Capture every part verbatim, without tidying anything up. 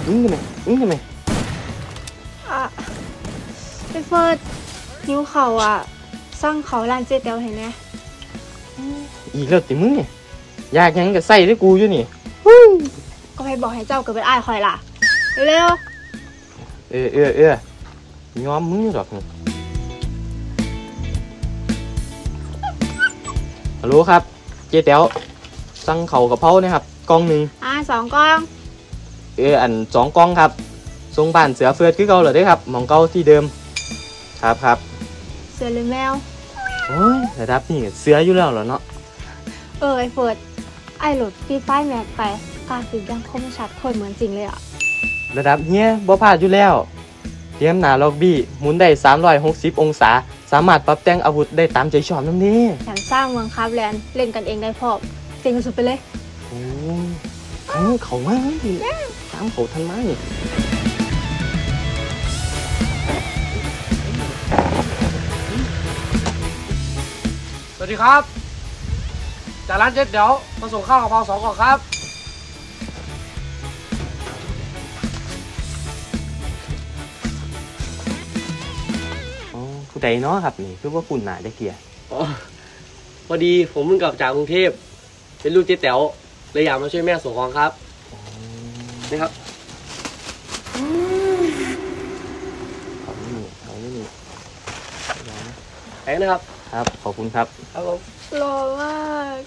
อึ้งทำไมอึ้งทำไมอ่ะไปเฟิร์ดหิวเขาอ่ะสั่งเขาร้านเจ๊เตียวเห็นไหมอีกแล้วติมึงเนี่ยอยากยังกับใส่ด้วยกูอยู่นี่ก็ให้บอกให้เจ้าเกิดเป็นอ้ายคอยล่ะเร็วเออเออเออยอมมึงหรอกฮัลโหลครับเจ๊เตียวสั่งเขากับเพรานะครับกล่องหนึ่งอ่าสองกล่องเอออันสองกล่องครับทรงบ้านเสือเฟือดคือเก่าเหรอได้ครับมองเก่าที่เดิมครับครับเสือหรือแมวโอ้ยระดับนี่เสืออยู่แล้วเหรอเนาะเออไอเฟิร์ดไอโหลดฟรีไฟแม็กไปกราฟิกยังคมชัดโคตรเหมือนจริงเลยอ่ะระดับเนี้ยบ่พลาดอยู่แล้วเตรียมหน้าล็อบบี้หมุนได้สามร้อยหกสิบองศาสามารถปรับแต่งอาวุธได้ตามใจชอบนั่นนี่แถมสร้างเมืองคาร์บแลนด์เล่นกันเองได้พร้อมเจ๋งสุดไปเลยโอ้ครั้งเขามากดิตามเขาทันไหมสวัสดีครับจากร้านเจ๊เดี๋ยวมาส่งข้าวกะเพราสองกล่องครับอ๋อผู้ใดเนาะครับนี่คือว่าคุณหนาได้เกียร์อ๋อพอดีผมเพิ่งกลับจากกรุงเทพเป็นลูกเจ๊แต๋วเลยอยากมาช่วยแม่ส่งของครับนี่ครับเขาไม่มีเขาไม่มีแพงนะครับครับขอบคุณครับครับผมรอมาก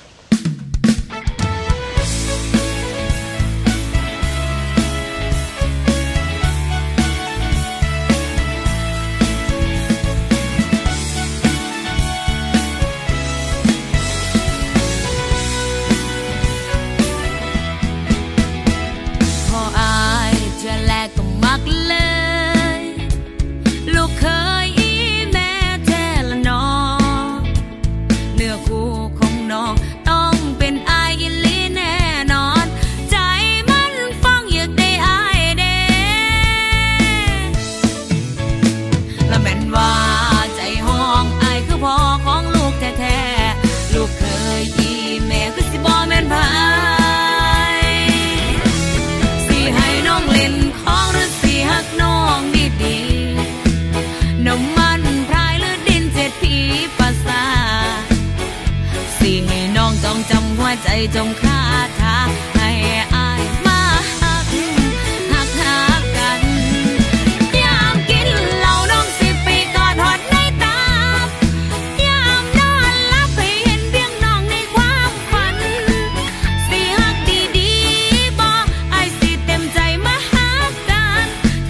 พออายเจอแลกก็มักเลยลูกเคยอีแม่แท้ละน้องเนื้อคู่ของน้องต้องเป็นอายอิลีแน่นอนใจมันฟังอยากได้อายเด้ละแม่นว่าใจห้องอายคือพ่อของลูกแท้ๆลูกเคยอีแม่คือสิบ่แม่นพาน้องดีๆน้ำมันพรายหรือดินเจ็ดผีภาษาสิให้น้องจองจำหัวใจจงคาถาให้อายมาหักหักหักกันยามกินเหล้าน้องสิไปกอดหอดในตายามนอนหลับให้เห็นเพียงน้องในความฝันสิหักดีๆบอกอายสิเต็มใจมาหักกัน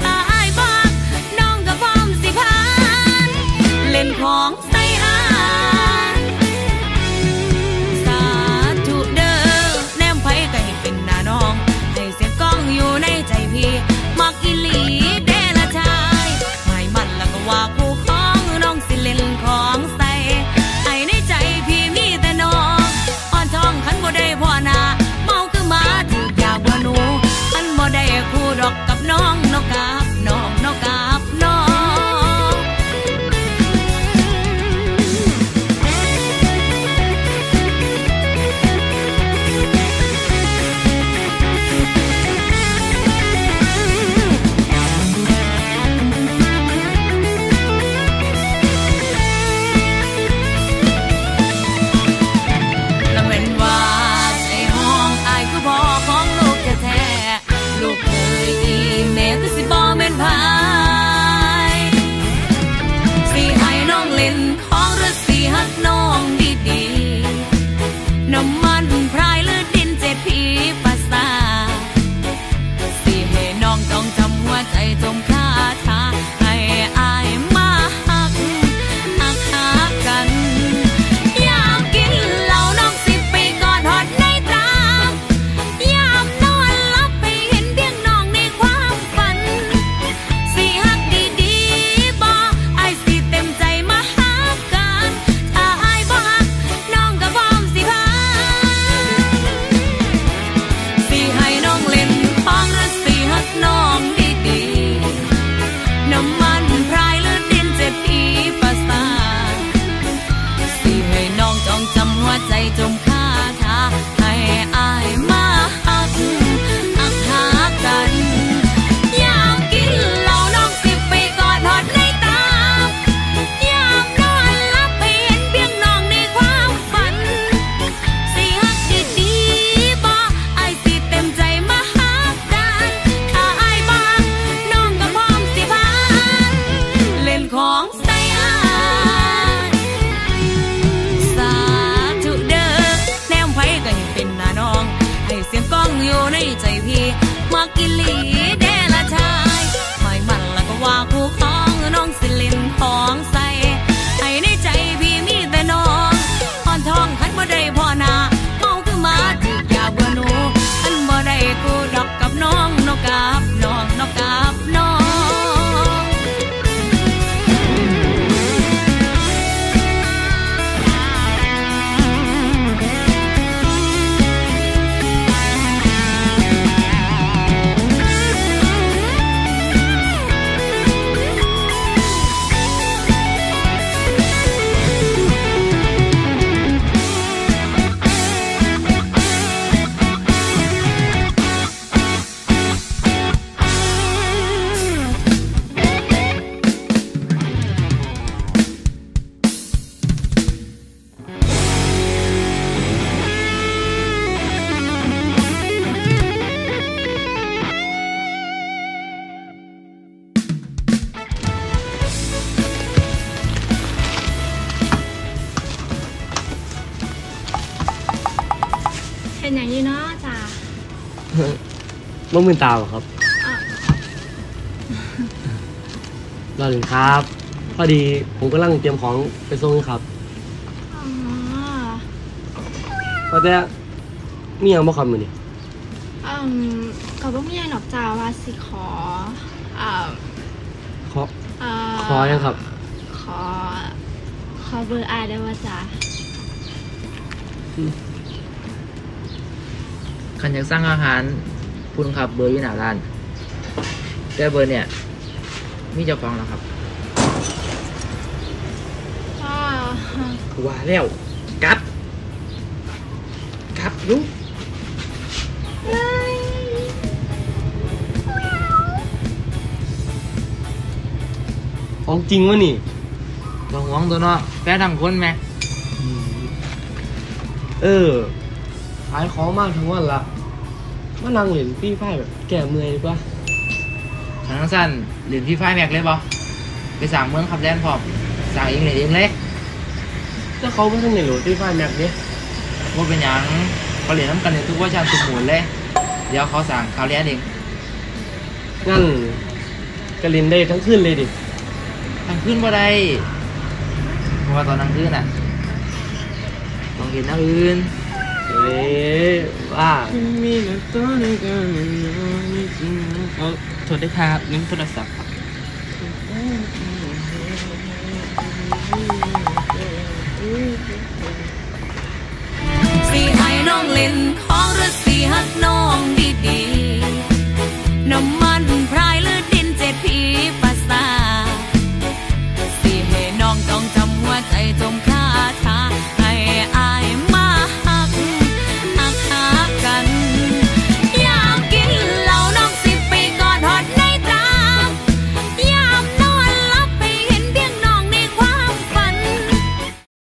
เล่นของใส่อายสาธุเด้อแนมไผก็ให้เป็นหน้าน้องให้เสียงก้องอยู่ในใจพี่มักอีหลีเด้ละชายหมายมันแล้วก็ว่าคู่ของน้องสิเล่นของใส่ไอ้ในใจพี่มีแต่น้องอ่อนท้องขันบ่ได้พ่อหน้าเมาคือหมาถูกยาบ่หนูขันบ่ได้คู่ดอกกับน้องนกกาบน้องนกกาบน้องสิให้น้องเล่นของหรือสิหักน้องดีๆน้ำมันพรายหรือดินเจ็ดผีภาษาสิให้น้องจองจำหัวใจจมคาถาให้อายมาหักหักหักกันยามกินเหล้าน้องสิไปกอดหอดในตายามนอนหลับไปเห็นเพียงน้องในความฝันสิหักดีๆบอกอายสิเต็มใจมาหักกันถ้าอายบ่หักน้องก็พร้อมสิพาสิให้น้องเล่นของหรือสิหักน้องดีๆน้ำมันพรายหรือดินเจ็ดผีภาษาสิให้น้องจองจำหัวใจจมคาถาให้อายมาหักหักหักกันเป็นอย่างนี้เนาะจ้าบ่มือตาเหรอครับรอถึงครับ พอดีผมกำลังเตรียมของไปส่งนี่ครับอ๋อว่าแต่มีหยังบ่ครับมื้อนี้อืมก็บ่มีหยังหรอกจ้าว่าสิขออ่าขอเอ่อขอยังครับขอ ขอเบอร์อายได้ว่าจ้าคันอยากสร้างอาหารคุณครับเบอร์อยู่หน้าร้านแต่เบอร์เนี่ยมีเจ้าของแล้วครับอ่าว่าแล้วกลับกลับลุงของจริงวะนี่บ่ห่วงตัวเนาะแฟนทั้งคนแม่เออขายของมากทั้งวันละมานั่งเล่นฟรีไฟแบบแก่เมื่อยดีกว่าทางสั้นเรียนพี่ไฟแม็กเลยบ่ไปสั่งเมืองขับแดนพร้อมสั่งเองเลยเองเลยถ้าเขาไม่ทันในโหลดฟรีไฟแม็กเนี่ยว่าเป็นหยังเขาเรียนน้ำกันในทุกเวอร์ชันทุกหมวดเลย เดี๋ยวเขาสั่งเขาเรียนเองงั้นก็เล่นได้ทั้งคืนเลยดิทางขึ้นบ่ได้เพราะว่าตอนทางขึ้นอ่ะต้องเห็นอย่างอื่นเอ้ยว่ามีแต่ตัวในกันเอาโทษด้วยครับนี่โทรศัพท์ครับสีให้น้องเล่นของหรือสีหักน้อ